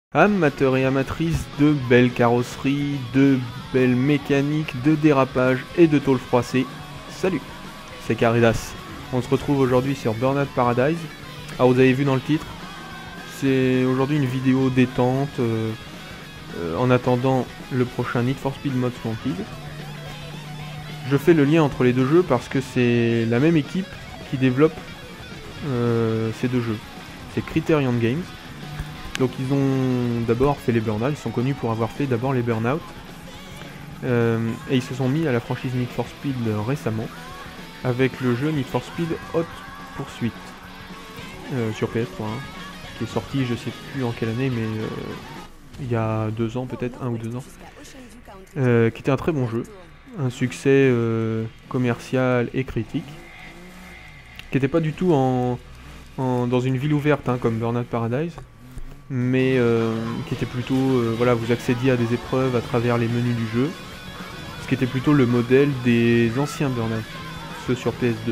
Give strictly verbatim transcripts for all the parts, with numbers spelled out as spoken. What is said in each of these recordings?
Amateurs et amatrices de belles carrosseries, de belles mécaniques, de dérapage et de tôle froissée, salut, c'est Caridas. On se retrouve aujourd'hui sur Burnout Paradise. Alors vous avez vu dans le titre, c'est aujourd'hui une vidéo détente euh, euh, en attendant le prochain Need for Speed Most Wanted. Je fais le lien entre les deux jeux parce que c'est la même équipe qui développe euh, ces deux jeux. C'est Criterion Games. Donc ils ont d'abord fait les Burnout, ils sont connus pour avoir fait d'abord les Burnout. Euh, et ils se sont mis à la franchise Need for Speed récemment, avec le jeu Need for Speed Hot Pursuit, euh, sur P S trois, hein, qui est sorti je sais plus en quelle année, mais euh, il y a deux ans peut-être, un ou deux ans, euh, qui était un très bon jeu, un succès euh, commercial et critique, qui n'était pas du tout en, en, dans une ville ouverte hein, comme Burnout Paradise, mais euh, qui était plutôt, euh, voilà, vous accédiez à des épreuves à travers les menus du jeu, ce qui était plutôt le modèle des anciens Burnout, ceux sur P S deux.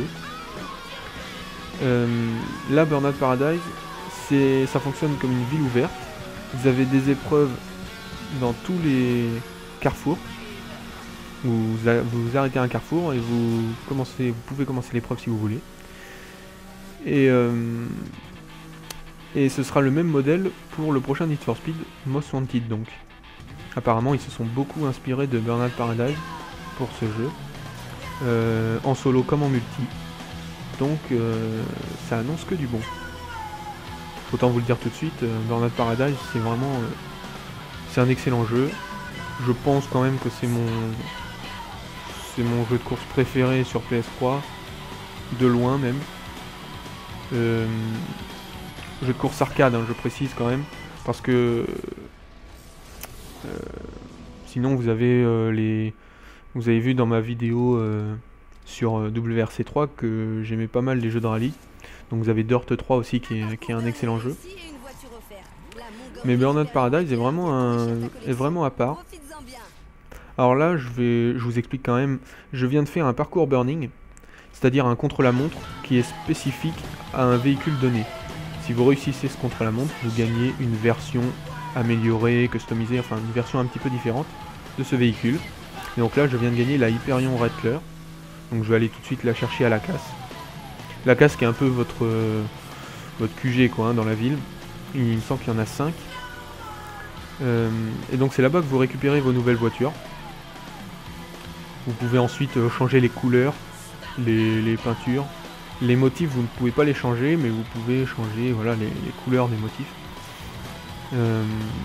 Euh, là, Burnout Paradise, c'est, ça fonctionne comme une ville ouverte, vous avez des épreuves dans tous les carrefours, vous, vous vous arrêtez à un carrefour et vous, commencez, vous pouvez commencer l'épreuve si vous voulez. Et... Euh, Et ce sera le même modèle pour le prochain Need for Speed Most Wanted donc. Apparemment ils se sont beaucoup inspirés de Burnout Paradise pour ce jeu, euh, en solo comme en multi. Donc euh, ça annonce que du bon. Autant vous le dire tout de suite, euh, Burnout Paradise c'est vraiment... Euh, c'est un excellent jeu. Je pense quand même que c'est mon... c'est mon jeu de course préféré sur P S trois. De loin même. Euh, Jeu de course arcade, hein, je précise quand même, parce que euh, sinon vous avez euh, les, vous avez vu dans ma vidéo euh, sur euh, W R C trois que j'aimais pas mal les jeux de rallye. Donc vous avez Dirt trois aussi qui est, qui est un excellent jeu. Mais Burnout Paradise est vraiment un, est vraiment à part. Alors là, je vais, je vous explique quand même. Je viens de faire un parcours burning, c'est-à-dire un contre-la-montre qui est spécifique à un véhicule donné. Si vous réussissez ce contre-la-montre, vous gagnez une version améliorée, customisée, enfin une version un petit peu différente de ce véhicule. Et donc là, je viens de gagner la Hyperion Rattler. Donc je vais aller tout de suite la chercher à la casse. La casse qui est un peu votre, euh, votre Q G quoi, hein, dans la ville. Il me semble qu'il y en a cinq. Euh, et donc c'est là-bas que vous récupérez vos nouvelles voitures. Vous pouvez ensuite euh, changer les couleurs, les, les peintures. Les motifs, vous ne pouvez pas les changer, mais vous pouvez changer voilà, les, les couleurs des motifs. Euh,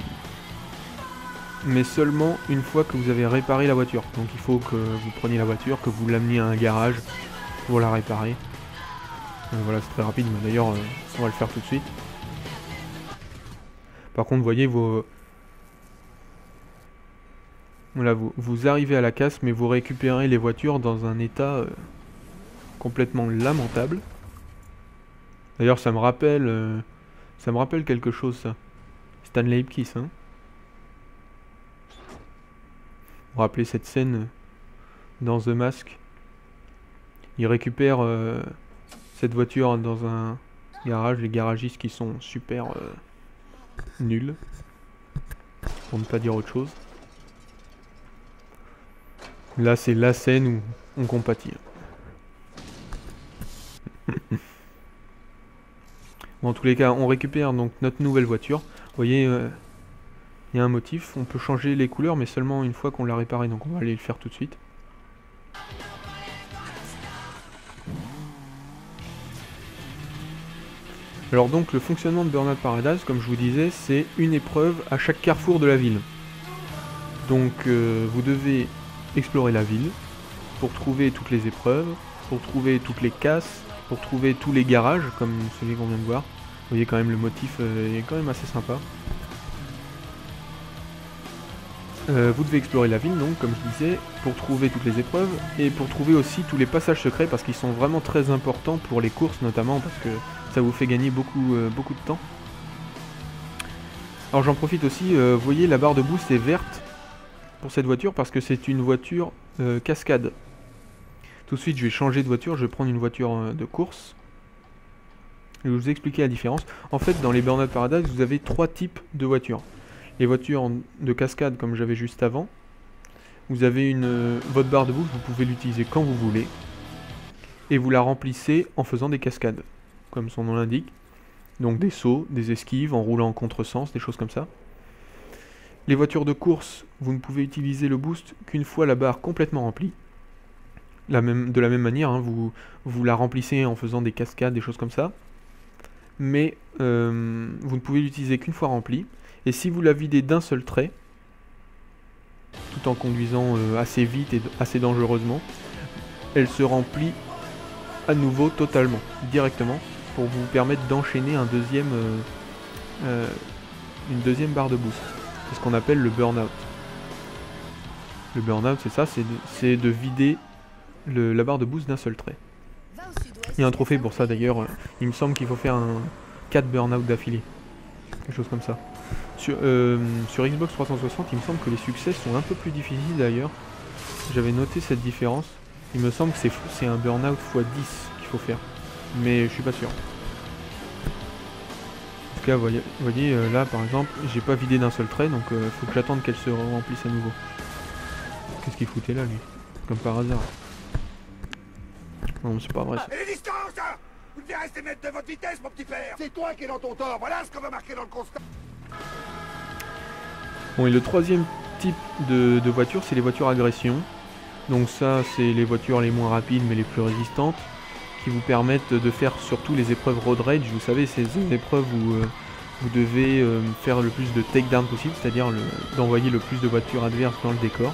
mais seulement une fois que vous avez réparé la voiture. Donc il faut que vous preniez la voiture, que vous l'ameniez à un garage pour la réparer. Euh, voilà, c'est très rapide, mais d'ailleurs, euh, on va le faire tout de suite. Par contre, vous voyez, vos... Voilà, vous, vous arrivez à la casse, mais vous récupérez les voitures dans un état... Euh, complètement lamentable. D'ailleurs ça me rappelle euh, ça me rappelle quelque chose ça. Stanley Ipkiss hein. Vous vous rappelez cette scène dans The Mask. Il récupère euh, cette voiture dans un garage, les garagistes qui sont super euh, nuls, pour ne pas dire autre chose. Là c'est la scène où on compatit. Bon, en tous les cas, on récupère donc notre nouvelle voiture. Vous voyez, il euh, y a un motif. On peut changer les couleurs, mais seulement une fois qu'on l'a réparé. Donc on va aller le faire tout de suite. Alors donc, le fonctionnement de Burnout Paradise, comme je vous disais, c'est une épreuve à chaque carrefour de la ville. Donc euh, vous devez explorer la ville pour trouver toutes les épreuves, pour trouver toutes les casses, pour trouver tous les garages, comme celui qu'on vient de voir. Vous voyez quand même le motif euh, est quand même assez sympa. Euh, vous devez explorer la ville donc, comme je disais, pour trouver toutes les épreuves, et pour trouver aussi tous les passages secrets, parce qu'ils sont vraiment très importants pour les courses notamment, parce que ça vous fait gagner beaucoup, euh, beaucoup de temps. Alors j'en profite aussi, euh, vous voyez la barre de boost est verte pour cette voiture, parce que c'est une voiture euh, cascade. Tout de suite, je vais changer de voiture, je vais prendre une voiture euh, de course. Je vais vous expliquer la différence. En fait, dans les Burnout Paradise, vous avez trois types de voitures. Les voitures en- de cascade, comme j'avais juste avant, vous avez une, euh, votre barre de boost, vous pouvez l'utiliser quand vous voulez. Et vous la remplissez en faisant des cascades, comme son nom l'indique. Donc des sauts, des esquives, en roulant en contresens, des choses comme ça. Les voitures de course, vous ne pouvez utiliser le boost qu'une fois la barre complètement remplie. La même, de la même manière, hein, vous, vous la remplissez en faisant des cascades, des choses comme ça. Mais euh, vous ne pouvez l'utiliser qu'une fois remplie. Et si vous la videz d'un seul trait, tout en conduisant euh, assez vite et assez dangereusement, elle se remplit à nouveau totalement, directement, pour vous permettre d'enchaîner un deuxième, euh, euh, une deuxième barre de boost. C'est ce qu'on appelle le burn-out. Le burn-out, c'est ça, c'est de, de vider le, la barre de boost d'un seul trait. Il y a un trophée pour ça d'ailleurs, il me semble qu'il faut faire un quatre burn-out d'affilée. Quelque chose comme ça. Sur, euh, sur Xbox trois cent soixante, il me semble que les succès sont un peu plus difficiles d'ailleurs. J'avais noté cette différence. Il me semble que c'est un burn-out fois dix qu'il faut faire. Mais je suis pas sûr. En tout cas, vous voyez, voyez euh, là par exemple, j'ai pas vidé d'un seul trait, donc il euh, faut que j'attende qu'elle se remplisse à nouveau. Qu'est-ce qu'il foutait là, lui? Comme par hasard. Non, c'est pas vrai ça. Et les distances, hein? Vous devez rester maître de votre vitesse, mon petit père. C'est toi qui es dans ton tort, voilà ce qu'on va marquer dans le constat. Bon, et le troisième type de, de voiture, c'est les voitures agression. Donc ça, c'est les voitures les moins rapides mais les plus résistantes, qui vous permettent de faire surtout les épreuves road rage. Vous savez, ces épreuves où euh, vous devez euh, faire le plus de takedown possible, c'est-à-dire d'envoyer le plus de voitures adverses dans le décor.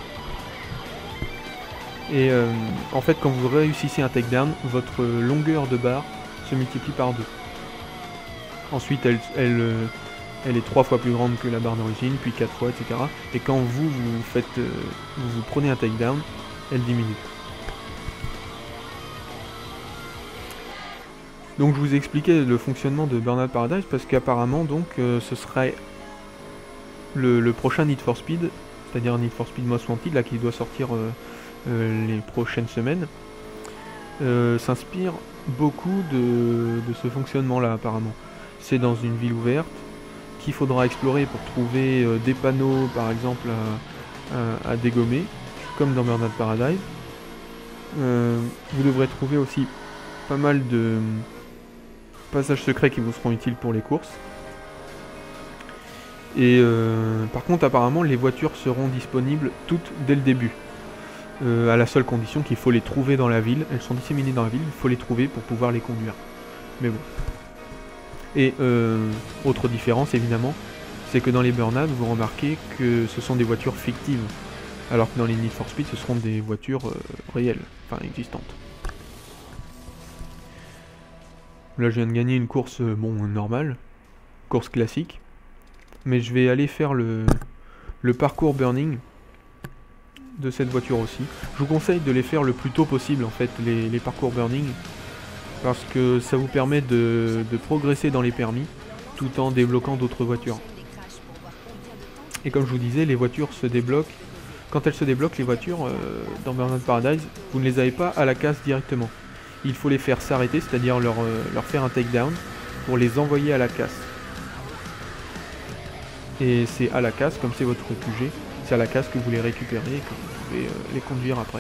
Et euh, en fait, quand vous réussissez un takedown, votre longueur de barre se multiplie par deux. Ensuite, elle, elle, euh, elle est trois fois plus grande que la barre d'origine, puis quatre fois, et cetera. Et quand vous, vous, faites, euh, vous, vous prenez un takedown, elle diminue. Donc je vous expliquais le fonctionnement de Burnout Paradise parce qu'apparemment donc euh, ce serait le, le prochain Need for Speed, c'est-à-dire Need for Speed Most Wanted, là qui doit sortir euh, euh, les prochaines semaines, euh, s'inspire beaucoup de, de ce fonctionnement-là apparemment. C'est dans une ville ouverte qu'il faudra explorer pour trouver euh, des panneaux par exemple à, à, à dégommer, comme dans Burnout Paradise. Euh, vous devrez trouver aussi pas mal de passages secrets qui vous seront utiles pour les courses. Et euh, par contre, apparemment, les voitures seront disponibles toutes dès le début. Euh, à la seule condition qu'il faut les trouver dans la ville. Elles sont disséminées dans la ville, il faut les trouver pour pouvoir les conduire. Mais bon. Et euh, autre différence, évidemment, c'est que dans les Burnout, vous remarquez que ce sont des voitures fictives. Alors que dans les Need for Speed, ce seront des voitures euh, réelles, enfin existantes. Là, je viens de gagner une course, euh, bon, normale, course classique. Mais je vais aller faire le, le parcours burning de cette voiture aussi. Je vous conseille de les faire le plus tôt possible, en fait, les, les parcours burning. Parce que ça vous permet de, de progresser dans les permis, tout en débloquant d'autres voitures. Et comme je vous disais, les voitures se débloquent. Quand elles se débloquent, les voitures, euh, dans Burnout Paradise, vous ne les avez pas à la casse directement. Il faut les faire s'arrêter, c'est-à-dire leur, euh, leur faire un takedown, pour les envoyer à la casse. Et c'est à la casse, comme c'est votre Q G, c'est à la casse que vous les récupérez et que vous pouvez euh, les conduire après.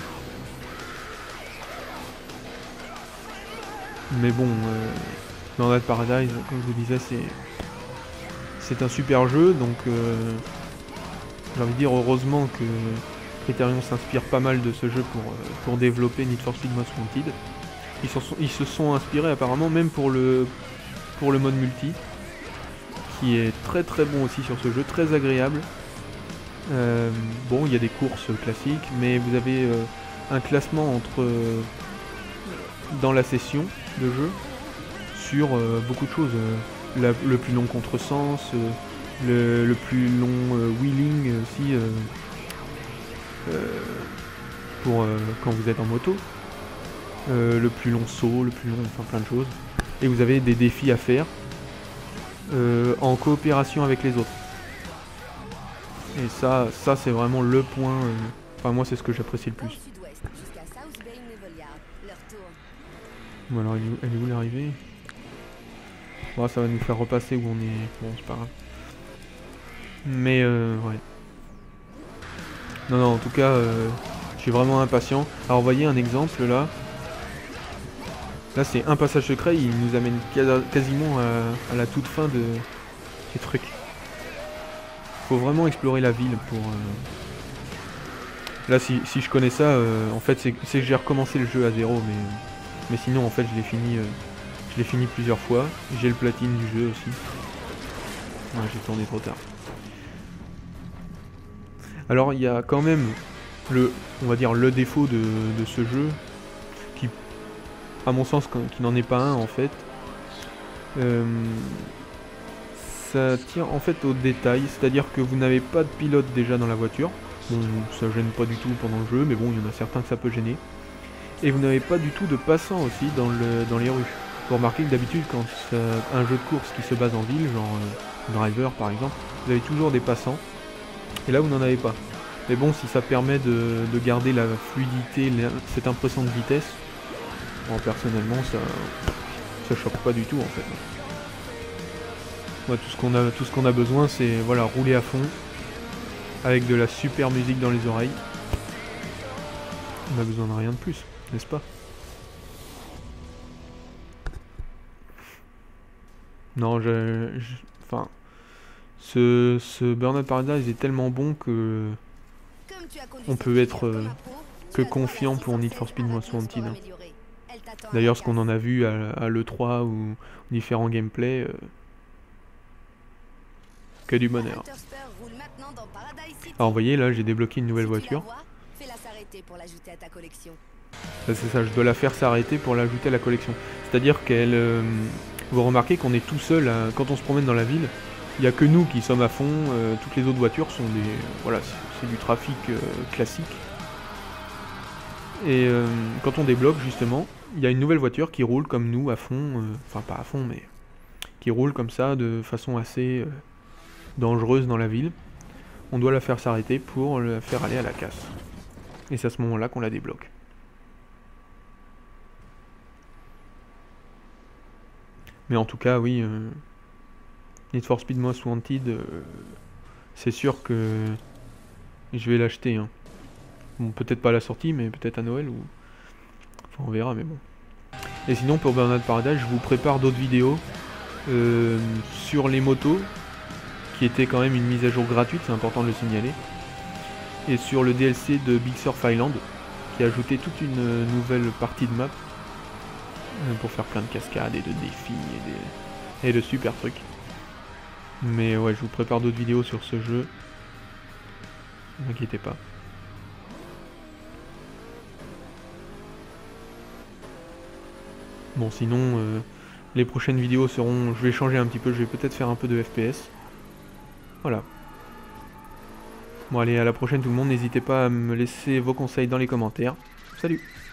Mais bon, euh, Burnout Paradise, comme je vous disais, c'est c'est un super jeu, donc euh, j'ai envie de dire heureusement que Criterion s'inspire pas mal de ce jeu pour, euh, pour développer Need for Speed Most Wanted. Ils, sont, ils se sont inspirés apparemment même pour le, pour le mode multi, qui est très très bon aussi sur ce jeu, très agréable. Euh, bon, il y a des courses classiques, mais vous avez euh, un classement entre euh, dans la session de jeu sur euh, beaucoup de choses. Euh, la, le plus long contresens, euh, le, le plus long euh, wheeling aussi, euh, euh, pour euh, quand vous êtes en moto. Euh, le plus long saut, le plus long, enfin plein de choses. Et vous avez des défis à faire euh, en coopération avec les autres. Et ça, ça c'est vraiment le point. Euh, enfin moi c'est ce que j'apprécie le plus. Bon alors elle est où, elle est où l'arrivée? Bon, ça va nous faire repasser où on est. Bon c'est pas grave. Mais euh, ouais. Non, non, en tout cas, euh, je suis vraiment impatient. Alors, vous voyez un exemple là. Là, c'est un passage secret, il nous amène quasiment à, à la toute fin de ces trucs. Faut vraiment explorer la ville pour... Euh... Là, si, si je connais ça, euh, en fait, c'est que j'ai recommencé le jeu à zéro, mais, mais sinon, en fait, je l'ai fini, euh, je l'ai fini plusieurs fois. J'ai le platine du jeu aussi. Ouais, j'ai tourné trop tard. Alors, il y a quand même le, on va dire, le défaut de, de ce jeu, qui, à mon sens, qui n'en est pas un, en fait. Euh, ça tient en fait au détail, c'est-à-dire que vous n'avez pas de pilote déjà dans la voiture. Bon, ça gêne pas du tout pendant le jeu, mais bon, il y en a certains que ça peut gêner. Et vous n'avez pas du tout de passants aussi dans, le, dans les rues. Vous remarquez que d'habitude, quand euh, un jeu de course qui se base en ville, genre euh, Driver par exemple, vous avez toujours des passants. Et là, vous n'en avez pas. Mais bon, si ça permet de, de garder la fluidité, la, cette impression de vitesse, bon, personnellement, ça, ça choque pas du tout en fait. Ouais, tout ce qu'on a, tout ce qu'on a besoin, c'est voilà, rouler à fond, avec de la super musique dans les oreilles. On a besoin de rien de plus, n'est-ce pas? Non, je, je, enfin, ce, ce Burnout Paradise est tellement bon que on peut être euh, que confiant pour Need for Speed Most Wanted. Hein. D'ailleurs, ce qu'on en a vu à, à l'E trois ou différents gameplays, euh, que du bonheur. Alors, vous voyez, là, j'ai débloqué une nouvelle voiture. C'est ça, je dois la faire s'arrêter pour l'ajouter à la collection. C'est-à-dire qu'elle... Euh, vous remarquez qu'on est tout seul, hein, quand on se promène dans la ville, il n'y a que nous qui sommes à fond, euh, toutes les autres voitures sont des... Voilà, c'est du trafic euh, classique. Et euh, quand on débloque, justement, il y a une nouvelle voiture qui roule comme nous, à fond, euh, enfin pas à fond, mais qui roule comme ça, de façon assez euh, dangereuse dans la ville. On doit la faire s'arrêter pour la faire aller à la casse. Et c'est à ce moment-là qu'on la débloque. Mais en tout cas, oui, euh, Need for Speed Most Wanted, euh, c'est sûr que je vais l'acheter. Hein. Bon, peut-être pas à la sortie, mais peut-être à Noël, ou... Enfin, on verra, mais bon. Et sinon, pour Burnout Paradise, je vous prépare d'autres vidéos euh, sur les motos, qui était quand même une mise à jour gratuite, c'est important de le signaler. Et sur le D L C de Big Surf Island, qui a ajouté toute une nouvelle partie de map, pour faire plein de cascades et de défis et, des... et de super trucs. Mais ouais, je vous prépare d'autres vidéos sur ce jeu. Ne vous inquiétez pas. Bon, sinon, euh, les prochaines vidéos seront... Je vais changer un petit peu, je vais peut-être faire un peu de F P S. Voilà. Bon, allez, à la prochaine tout le monde. N'hésitez pas à me laisser vos conseils dans les commentaires. Salut!